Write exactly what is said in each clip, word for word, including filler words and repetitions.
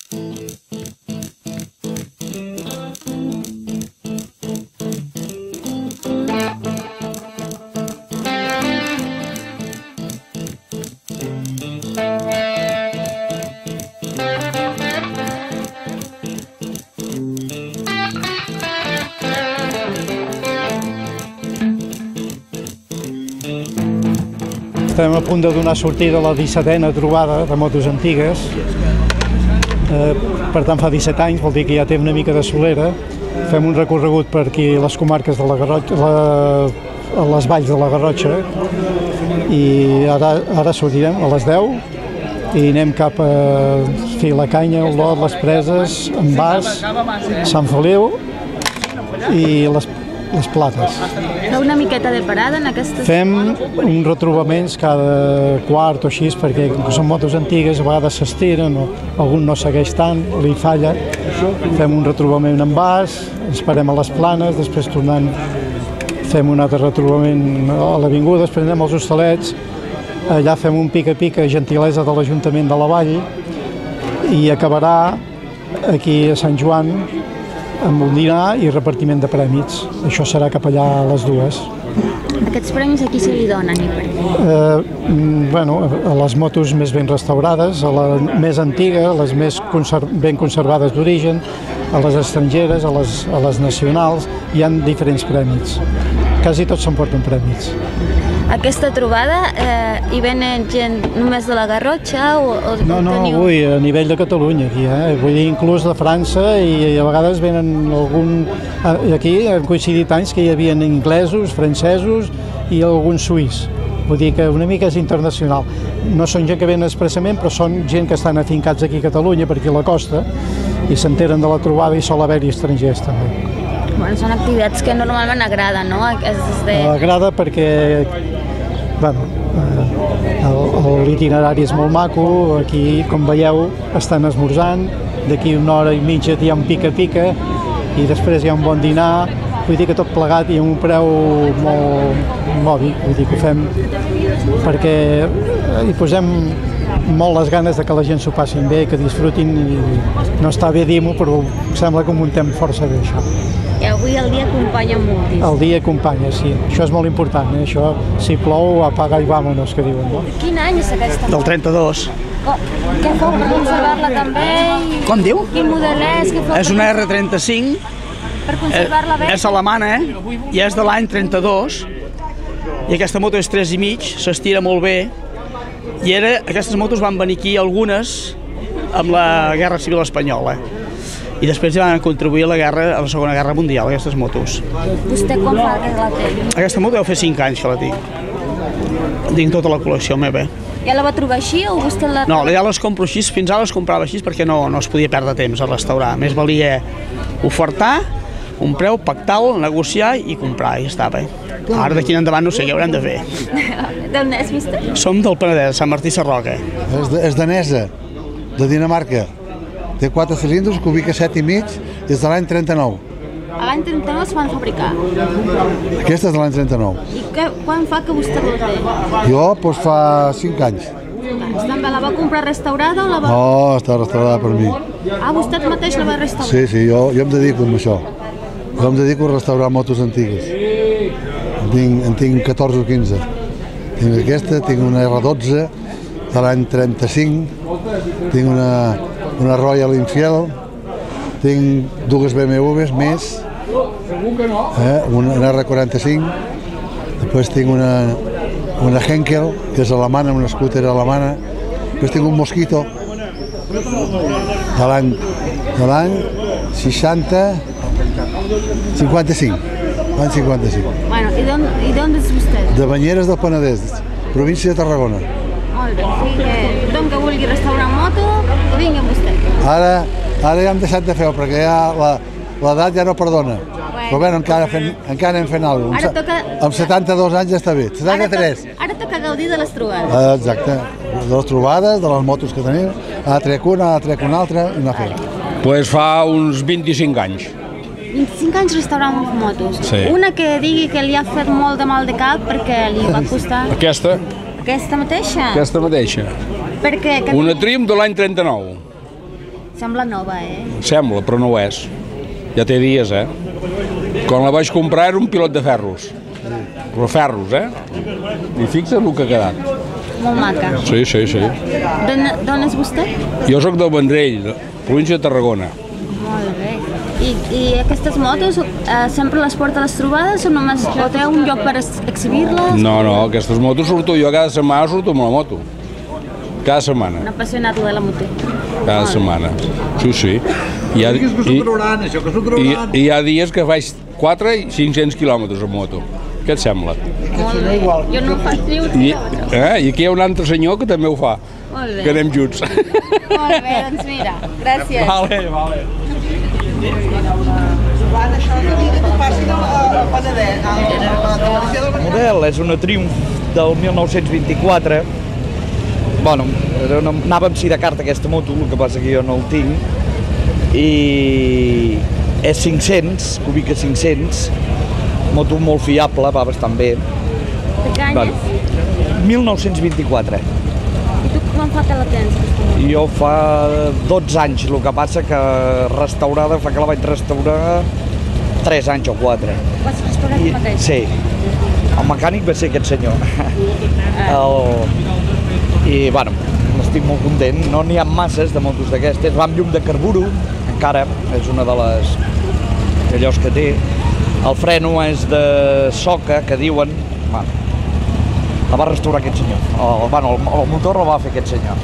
Estem a punt de donar sortida a la dissetena trobada de motos antigues. Eh, per tant, fa disset anys, vol dir que ja té una mica de solera. Fem un recorregut per aquí, les comarques de la Garrotxa, la, a les valls de la Garrotxa, i ara, ara sortirem a les deu i anem cap a Filacanya, Olot, les Preses, Envàs, Sant Feliu i les les Plates. Feu una miqueta de parada en aquestes... Fem uns retrobaments cada quart o així, perquè són motos antigues, a vegades s'estiren, o algun no segueix tant, li falla. Fem un retrobament en Bas, esperem a les Planes, després tornant fem un altre retrobament a l'avinguda, després anem als Hostalets, allà fem un pica-pica gentilesa de l'Ajuntament de la Vall i acabarà aquí a Sant Joan amb un dinar i repartiment de prèmits. Això serà cap allà a les dues. Aquests premis a qui se li donen i per què? Eh, bueno, a les motos més ben restaurades, a la més antiga, a les més conserv ben conservades d'origen, a les estrangeres, a les, a les nacionals, hi ha diferents prèmits. Quasi tots s'emporten prèmits. Aquesta trobada, eh, hi venen gent només de la Garrotxa o, o No, no, teniu... avui a nivell de Catalunya, aquí, eh? Vull dir, inclús de França, i a vegades venen algun... Aquí han coincidit anys que hi havia inglesos, francesos i algun suís. Vull dir que una mica és internacional. No són gent que venen expressament, però són gent que estan afincats aquí a Catalunya, per aquí a la costa, i s'enteren de la trobada i sol haver-hi estrangers també. Bueno, són activitats que normalment agraden, no? De... Agrada perquè bueno, l'itinerari és molt maco, aquí, com veieu, estan esmorzant, d'aquí una hora i mitja hi ha un pica-pica i després hi ha un bon dinar, vull dir que tot plegat i a un preu molt mòdic, vull dir que ho fem perquè hi posem molt les ganes de que la gent s'ho passin bé, que disfrutin, i no està bé dir-m'ho, però sembla que ho muntem força bé, això. I avui el dia acompanya moltíssim. El dia acompanya, sí. Això és molt important, eh? Això, si plou, apaga i vámonos, que diuen, no? Quin any és aquesta? Del trenta-dos. Oh, què feu per conservar-la també? I... Com diu? Quin model és? Què feu És una erre trenta-cinc. Per conservar-la bé? És alemana, eh? I és de l'any trenta-dos. I aquesta moto és tres i mig, s'estira molt bé. I era, aquestes motos van venir aquí algunes amb la Guerra Civil Espanyola. I després hi van contribuir a la, guerra, a la Segona Guerra Mundial, aquestes motos. Vostè quan fa que la té? Aquesta moto deu fer cinc anys que la tinc. Tinc tota la col·lecció meva. Ja la va trobar així o vostè la... No, ja les compro així, fins ara les comprava així perquè no, no es podia perdre temps a restaurar. Més valia ofertar, un preu, pactar-lo, negociar i comprar, i està bé. Ara d'aquí endavant no sé què haurem de fer. D'on és vostè? Som del Penedès, Sant Martí Sarroca. És, de, és danesa, de Dinamarca. Té quatre cilindres, que ubica set i mig, des de l'any trenta-nou. A l'any trenta-nou es van fabricar. Aquesta és de l'any trenta-nou. I que, quan fa que vostè la té? Jo, doncs fa cinc anys. També la va comprar restaurada o la va... No, està restaurada per mi. Ah, vostè mateix la va restaurar? Sí, sí, jo, jo em dedico a això. Jo em dedico a restaurar motos antigues. En tinc, en tinc catorze o quinze. Tinc aquesta, tinc una erre dotze de l'any trenta-cinc, tinc una... una Royal Enfield, tinc dues be eme ues més, eh, una erre quaranta-cinc, després tinc una, una Henkel, que és alemana, una scooter alemana, després tinc un Mosquito de l'any de l'any seixanta, cinquanta-cinc, l'any cinquanta-cinc. Bueno, i d'on és vostè? De Banyeres del Penedès, província de Tarragona. Molt bé, sí que tothom que vulgui restaurar moto, que vingui amb vostè. Ara, ara ja hem deixat de fer-ho, perquè ja l'edat ja no perdona. Bueno. Però bé, encara, fent, encara anem fent alguna cosa. Toca... Amb setanta-dos anys ja està bé, setanta-tres. Ara, to... ara toca gaudir de les trobades. Ah, exacte, de les trobades, de les motos que tenim. Ara trec una, ara trec una altra i anar fent. Pues fa uns vint-i-cinc anys. vint-i-cinc anys restaurant motos. Sí. Una que digui que li ha fet molt de mal de cap perquè li va costar... Aquesta? Aquesta mateixa? Aquesta mateixa. Perquè... Que... Una Trim de l'any trenta-nou. Sembla nova, eh? Sembla, però no ho és. Ja té dies, eh? Quan la vaig comprar era un pilot de ferros. Però ferros, eh? I fixa't el que ha quedat. Molt maca. Sí, sí, sí. D'on és vostè? Jo sóc del Vendrell, província de Tarragona. Molt bé. I, i aquestes motos eh, sempre les porta a les trobades o només o té un lloc per exhibir-les? No, no, aquestes motos surto jo cada setmana, surto amb la moto. Cada setmana. Un apassionat de la moto. Cada setmana. Sí, sí. I hi ha, i, i, i hi ha dies que faig quatre i cinc-cents quilòmetres amb moto. Què et sembla? Molt bé. Jo no ho faig ni un I, eh, I aquí hi ha un altre senyor que també ho fa. Molt bé. Que anem junts. Molt bé, doncs mira. Gràcies. Vale, vale. El model és una Triumph del mil nou-cents vint-i-quatre. Bueno, era una, anava amb Sidecar aquesta moto, el que passa que jo no el tinc. I és cinc-cents, Kubica cinc-cents. Moto molt fiable, va bastant bé. De què any és? mil nou-cents vint-i-quatre. I tu quan fa que la tens? Jo fa dotze anys, el que passa que restaurada, fa que la vaig restaurar tres anys o quatre. Vas restaurar tu mateix? Sí. El mecànic va ser aquest senyor. El... I, bueno, estic molt content. No n'hi ha masses de motos d'aquestes. Va amb llum de carburo, encara, és una de les allòs que té. El freno és de soca, que diuen. Bueno, la va restaurar aquest senyor. El, bueno, el, el motor el va fer aquest senyor.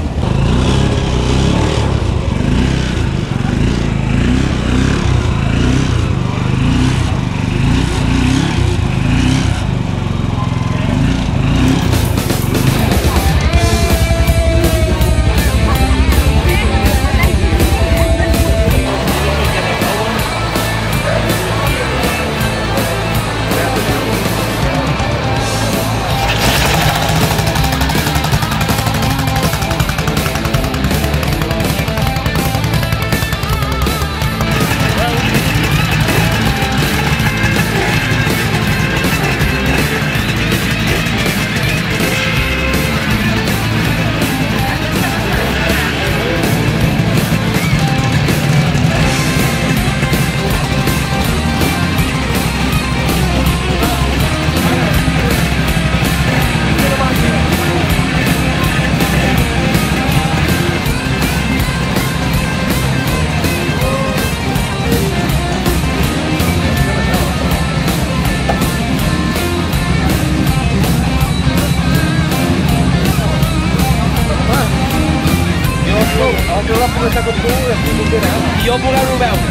Jo voler-ho veure.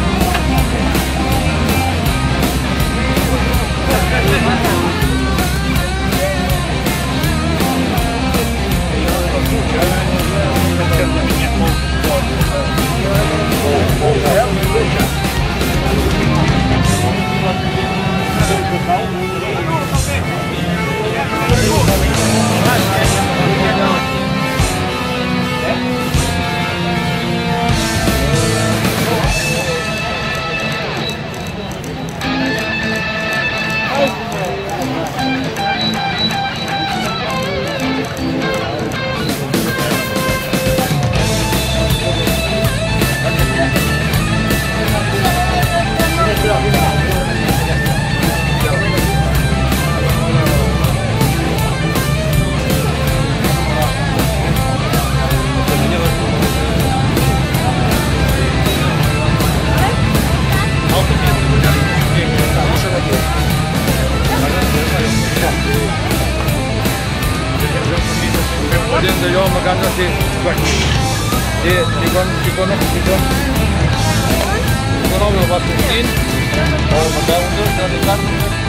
Allò amb la casa, sí. I, i quan, i quan, i quan, i quan el va sortint, el mateu, de carn,